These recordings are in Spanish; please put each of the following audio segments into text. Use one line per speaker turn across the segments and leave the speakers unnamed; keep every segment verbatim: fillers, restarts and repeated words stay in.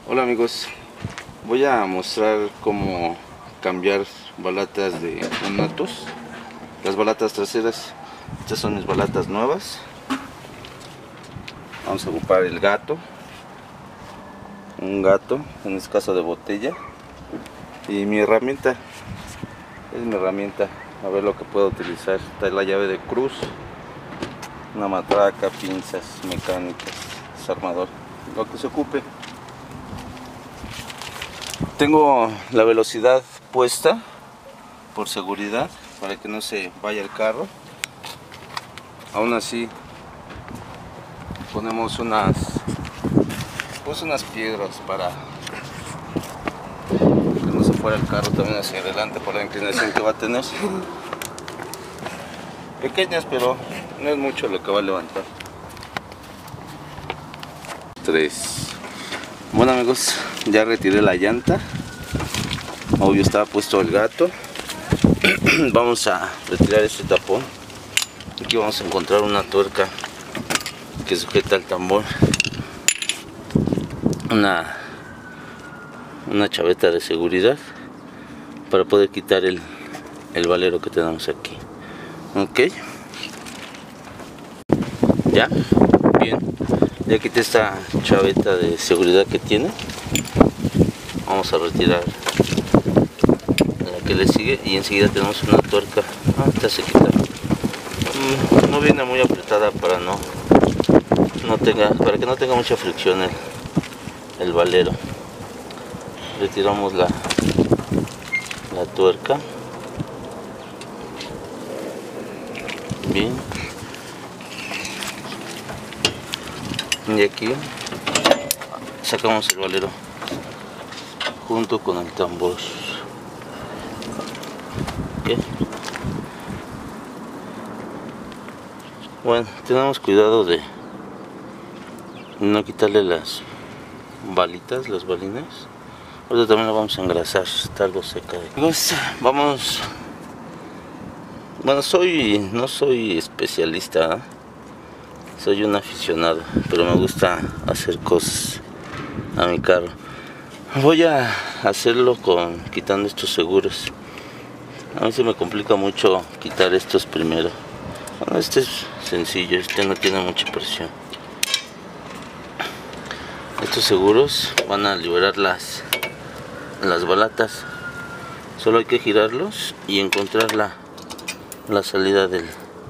Hola amigos, voy a mostrar cómo cambiar balatas de Unatos, las balatas traseras. Estas son mis balatas nuevas. Vamos a ocupar el gato, un gato, en este caso de botella, y mi herramienta, es mi herramienta, a ver lo que puedo utilizar. Está la llave de cruz, una matraca, pinzas mecánicas, desarmador, lo que se ocupe. Tengo la velocidad puesta por seguridad, para que no se vaya el carro. Aún así ponemos unas pues unas piedras para que no se fuera el carro también hacia adelante por la inclinación que va a tener. Pequeñas, pero no es mucho lo que va a levantar. Tres. Bueno amigos, ya retiré la llanta. Obvio estaba puesto el gato. Vamos a retirar este tapón. Aquí vamos a encontrar una tuerca que sujeta el tambor, una una chaveta de seguridad para poder quitar el, el valero que tenemos aquí. Ok, ya, bien, ya quité esta chaveta de seguridad que tiene. Vamos a retirar la que le sigue y enseguida tenemos una tuerca. Ah, esta se quita. Mm, no viene muy apretada para no no tenga para que no tenga mucha fricción el, el valero. Retiramos la la tuerca. Bien, y aquí sacamos el valero junto con el tambor. ¿Qué? Bueno, tenemos cuidado de no quitarle las balitas, las balines. Ahorita también la vamos a engrasar, está algo seca. Amigos, vamos. Bueno, soy no soy especialista, ¿eh? Soy un aficionado, pero me gusta hacer cosas a mi carro. Voy a hacerlo con quitando estos seguros. A mí se me complica mucho quitar estos primero. Bueno, este es sencillo, este no tiene mucha presión. Estos seguros van a liberar las las balatas. Solo hay que girarlos y encontrar la, la salida del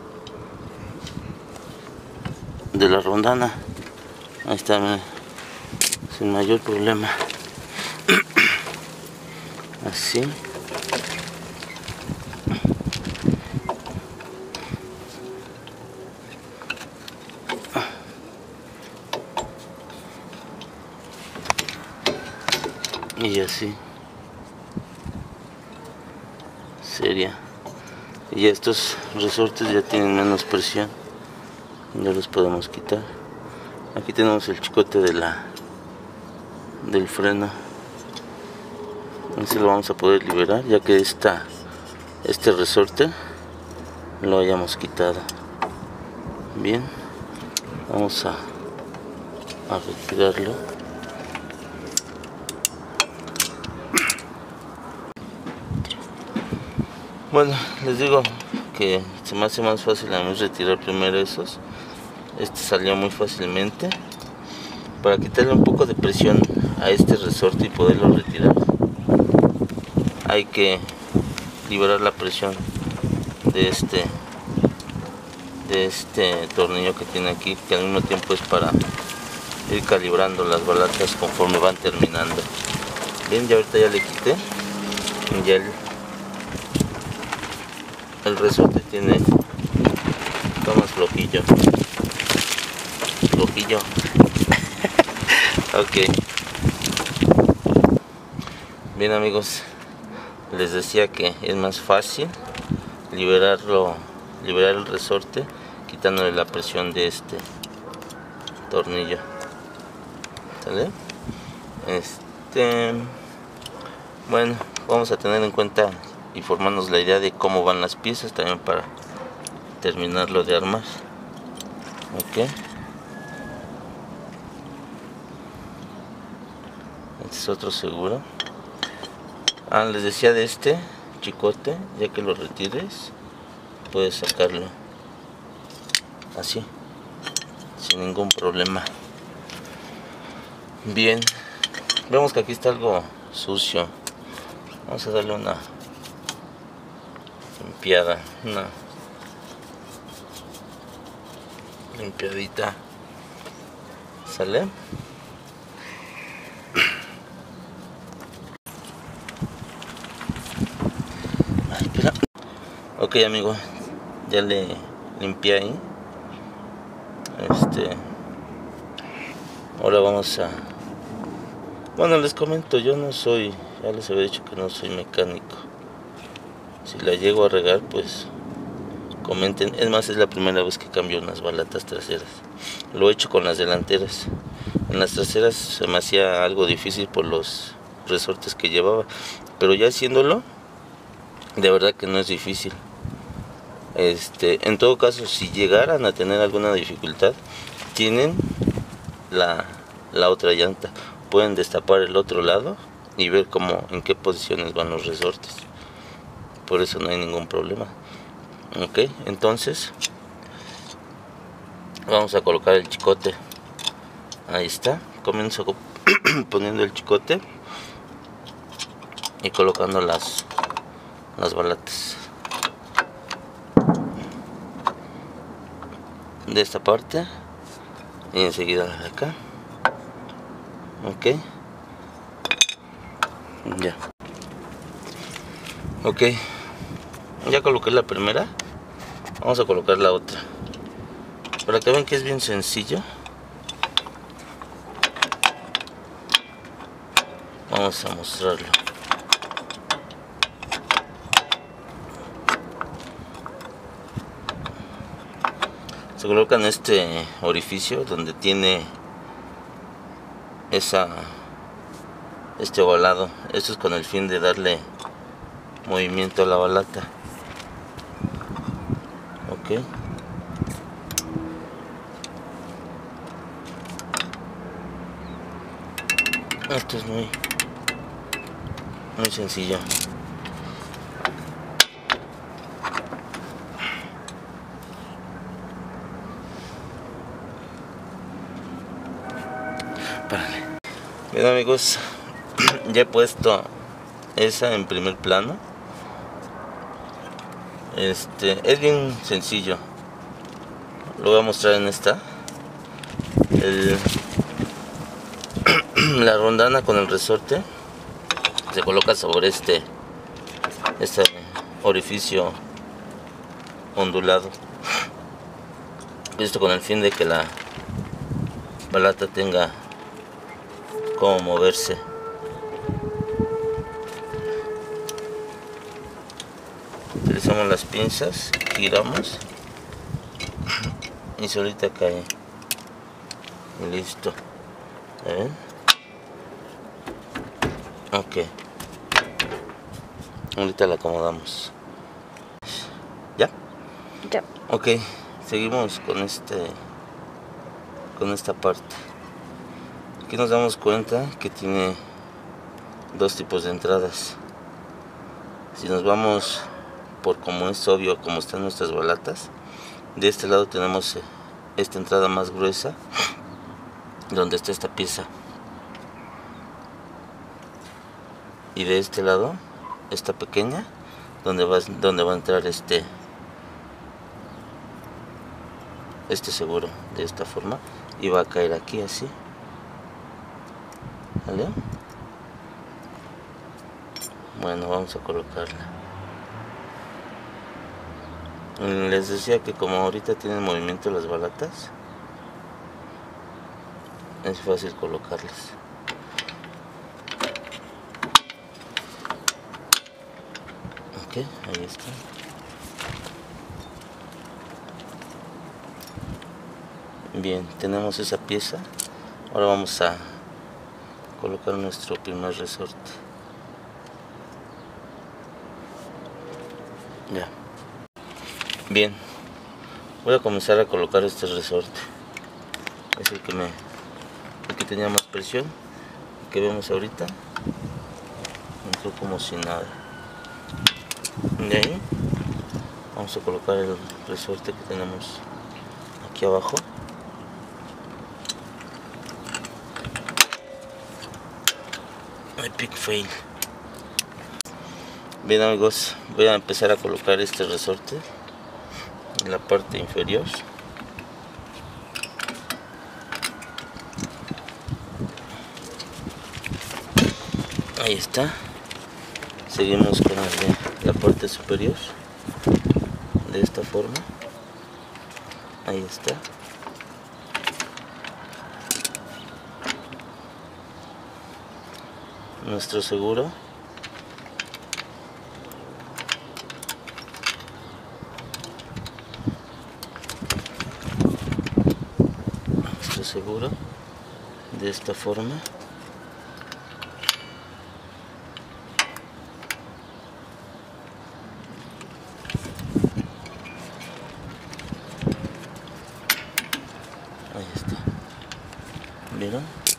de la rondana. Ahí está, sin mayor problema. Así. Y así sería. Y ya estos resortes ya tienen menos presión, ya los podemos quitar. Aquí tenemos el chicote de la del freno, así lo vamos a poder liberar ya que esta este resorte lo hayamos quitado. Bien, vamos a, a retirarlo. Bueno, les digo que se me hace más fácil a mí retirar primero esos. Este salió muy fácilmente. Para quitarle un poco de presión a este resorte y poderlo retirar, hay que liberar la presión de este de este tornillo que tiene aquí, que al mismo tiempo es para ir calibrando las balatas conforme van terminando. Bien, ya ahorita ya le quité. Ya el El resorte tiene, está más flojillo, flojillo. Ok. Bien amigos, les decía que es más fácil liberarlo, liberar el resorte quitándole la presión de este tornillo. ¿Sale? Este, bueno, vamos a tener en cuenta y formarnos la idea de cómo van las piezas también para terminarlo de armar. Ok. Este es otro seguro. Ah, les decía de este chicote, ya que lo retires, puedes sacarlo así, sin ningún problema. Bien, vemos que aquí está algo sucio. Vamos a darle una limpiada, una limpiadita. ¿Sale? Ay, espera. Ok, amigo, ya le limpié ahí. Este, ahora vamos a... Bueno, les comento, yo no soy, ya les había dicho que no soy mecánico. Si la llego a regar, pues comenten. Es más, es la primera vez que cambio unas balatas traseras. Lo he hecho con las delanteras. En las traseras se me hacía algo difícil por los resortes que llevaba, pero ya haciéndolo, de verdad que no es difícil. Este, en todo caso, si llegaran a tener alguna dificultad, tienen la, la otra llanta. Pueden destapar el otro lado y ver cómo, en qué posiciones van los resortes. Por eso no hay ningún problema. Ok, entonces vamos a colocar el chicote. Ahí está. Comienzo poniendo el chicote y colocando las, las balatas de esta parte y enseguida de acá. Ok, ya. Ok, ya coloqué la primera. Vamos a colocar la otra para que vean que es bien sencillo. Vamos a mostrarlo. Se coloca en este orificio donde tiene esa este ovalado. Esto es con el fin de darle movimiento a la balata. Ok, esto es muy muy sencillo. Párale. Bien, amigos, ya he puesto esa en primer plano. Este es bien sencillo. Lo voy a mostrar en esta. El, la rondana con el resorte se coloca sobre este este orificio ondulado. Esto con el fin de que la balata tenga como moverse. Utilizamos las pinzas, giramos y solita cae y listo. ¿Ven? Ok, ahorita la acomodamos. ¿Ya?
Ya.
Ok, seguimos con este con esta parte. Aquí nos damos cuenta que tiene dos tipos de entradas. Si nos vamos por como es obvio, como están nuestras balatas, de este lado tenemos esta entrada más gruesa, donde está esta pieza, y de este lado esta pequeña, donde va, donde va a entrar este este seguro, de esta forma, y va a caer aquí así. ¿Vale? Bueno, vamos a colocarla. Les decía que como ahorita tienen movimiento las balatas, es fácil colocarlas. Ok, ahí está. Bien, tenemos esa pieza. Ahora vamos a colocar nuestro primer resorte. Ya. Bien, voy a comenzar a colocar este resorte. Es el que me el que tenía más presión, que vemos ahorita entró como si nada. De ahí vamos a colocar el resorte que tenemos aquí abajo. Epic fail. Bien amigos, voy a empezar a colocar este resorte en la parte inferior. Ahí está. Seguimos con el de la parte superior de esta forma. Ahí está. Nuestro seguro. Nuestro seguro de esta forma. Ahí está. ¿Vieron?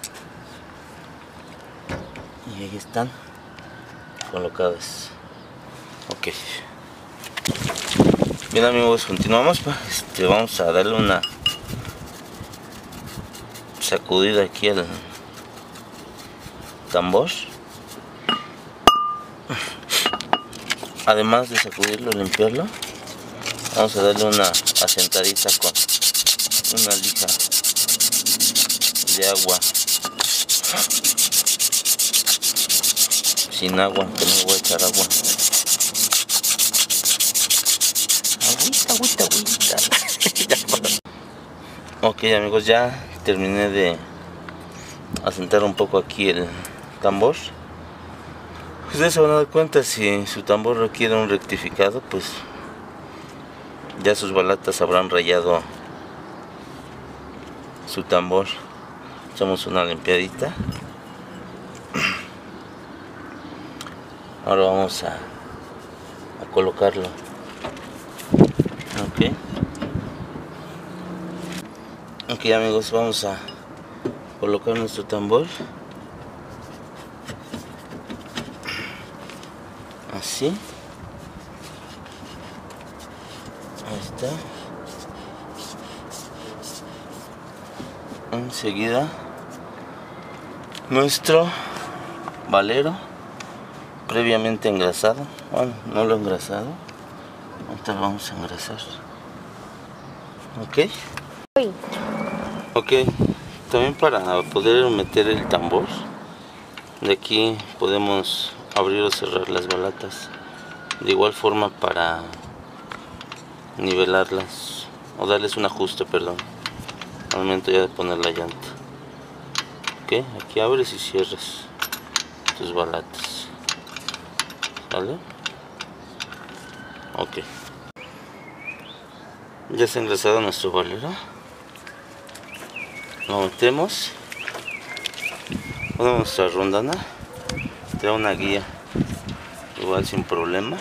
Y ahí están colocadas. Ok. Bien amigos, continuamos. Este, vamos a darle una sacudida aquí al tambor. Además de sacudirlo, limpiarlo, vamos a darle una asentadita con una lija de agua. Sin agua, que no voy a echar agua. Agüita, agüita, agüita. Ok amigos, ya terminé de asentar un poco aquí el tambor. Ustedes se van a dar cuenta, si su tambor requiere un rectificado, pues ya sus balatas habrán rayado su tambor. Echamos una limpiadita. Ahora vamos a, a colocarlo. Ok. Ok amigos, vamos a colocar nuestro tambor. Así. Ahí está. Enseguida nuestro valero previamente engrasado. Bueno, no lo he engrasado. Ahorita lo vamos a engrasar. Ok. Ok. También para poder meter el tambor, de aquí podemos abrir o cerrar las balatas. De igual forma para nivelarlas o darles un ajuste, perdón, al momento ya de poner la llanta. Ok, aquí abres y cierras tus balatas. ¿Vale? Ok. Ya está engrasado nuestro valero. Lo metemos. Ponemos nuestra rondana. Trae una guía. Igual sin problema.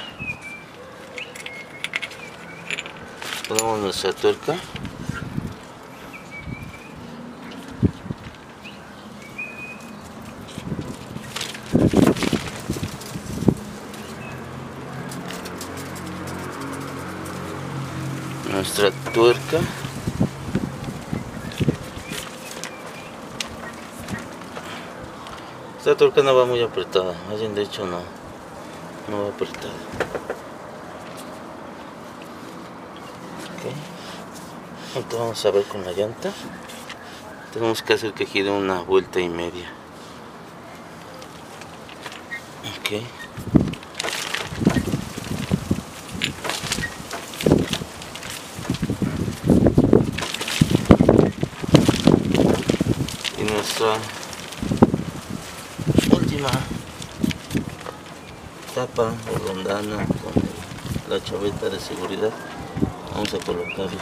Ponemos nuestra tuerca. Nuestra tuerca. Esta tuerca no va muy apretada, más bien de hecho no, no va apretada. Okay. Entonces vamos a ver con la llanta. Tenemos que hacer que gire una vuelta y media. Ok. Y nuestra última tapa o rondana con la chaveta de seguridad, vamos a colocarla.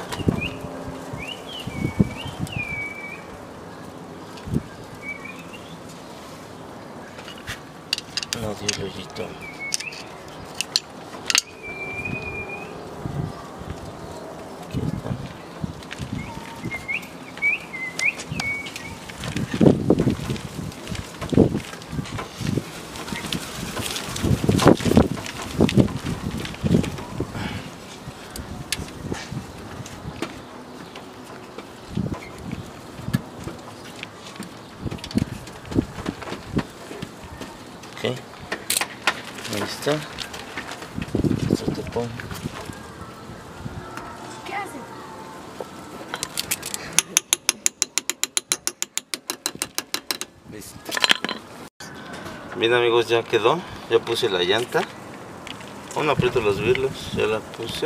No dio el hoyito. Aquí está. Ok. Ahí está. Esto te pone.
¿Qué haces?
Listo. Bien amigos, ya quedó. Ya puse la llanta. Aún aprieto los birlos. Ya la puse.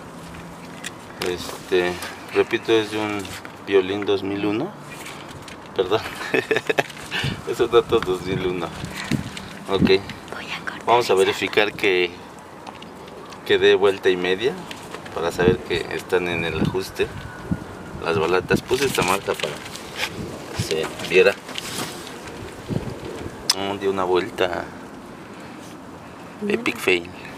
Este, repito, es de un violín dos mil uno. Perdón. Eso dato dos mil uno. Ok. Vamos a verificar que que dé vuelta y media para saber que están en el ajuste las balatas. Puse esta marca para que se viera. Oh, dio una vuelta. Epic fail.